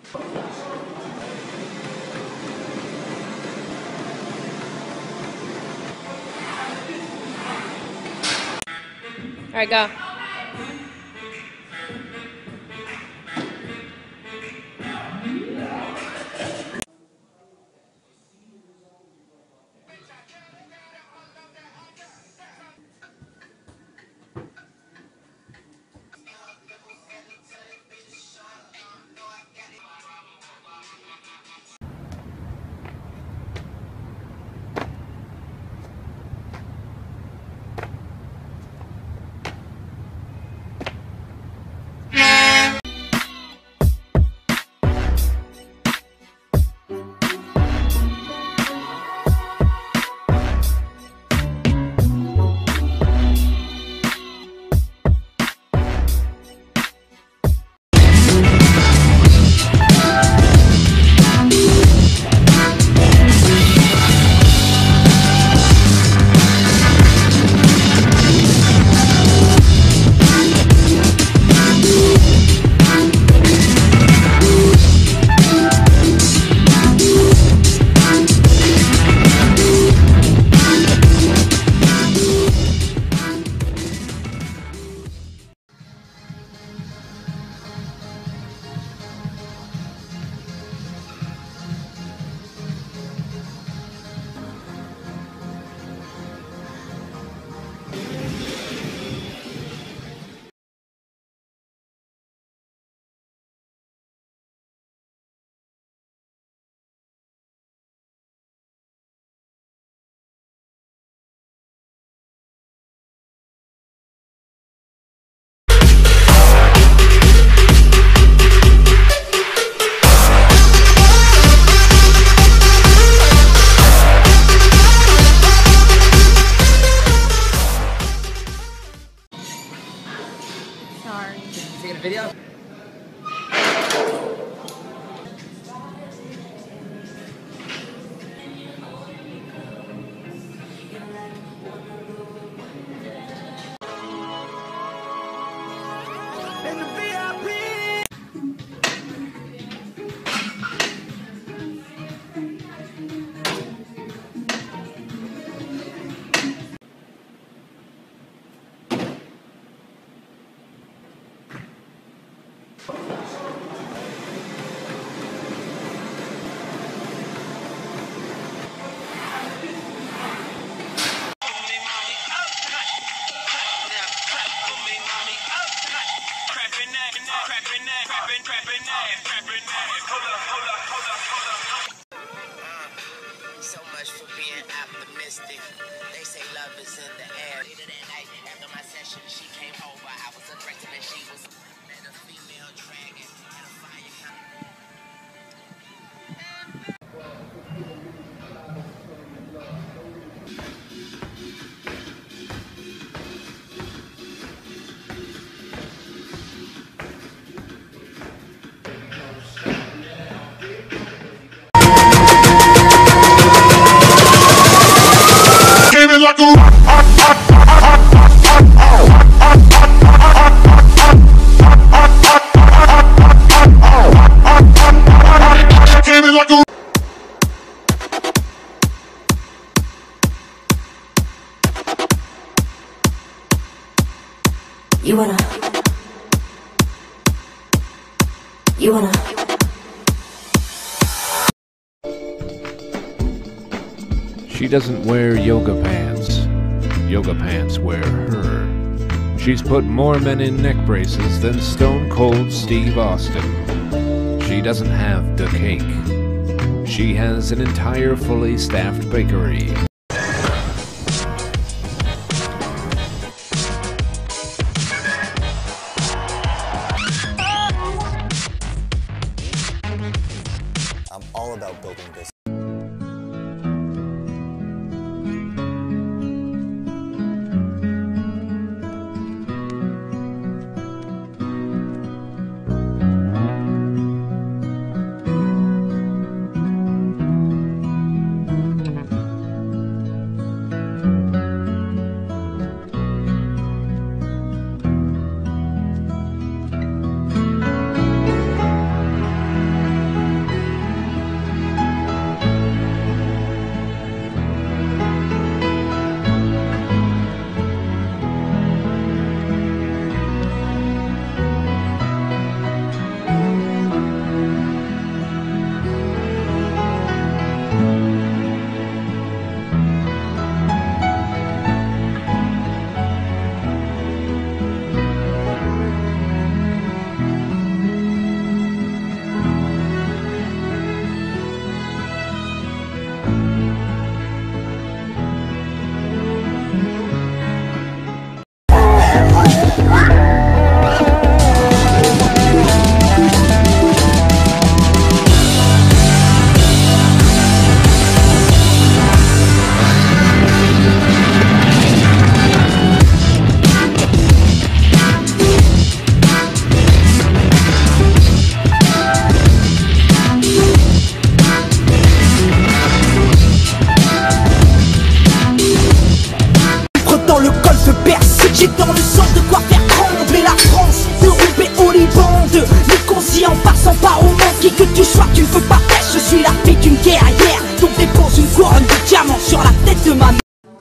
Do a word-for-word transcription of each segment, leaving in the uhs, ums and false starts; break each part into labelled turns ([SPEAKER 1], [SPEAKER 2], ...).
[SPEAKER 1] All right, go.
[SPEAKER 2] Sorry.
[SPEAKER 3] Taking a video? In the V I P.
[SPEAKER 4] So much for being optimistic. They say love is in the air. Later that night, after my session, she came over. I was aggressive and she was met a female dragon and a fire coming.
[SPEAKER 5] Like a like a
[SPEAKER 6] You wanna You wanna
[SPEAKER 7] She doesn't wear yoga pants. Yoga pants wear her. She's put more men in neck braces than Stone Cold Steve Austin. She doesn't have the cake. She has an entire fully staffed bakery.
[SPEAKER 8] I'm all about building this.
[SPEAKER 1] Dans le golfe perse, j'ai dans le sang de quoi faire trembler la France. De Roubaix au Liban, de Nicosie en passant par au Mans. Qui que tu sois, tu ne peux pas faire, je suis la fille d'une guerrière. Donc dépose une couronne de diamants sur la tête de ma mère.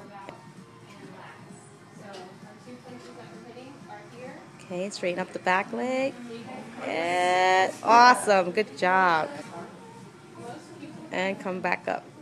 [SPEAKER 2] Okay, straighten up the back leg. Yeah, awesome, good job. And come back up.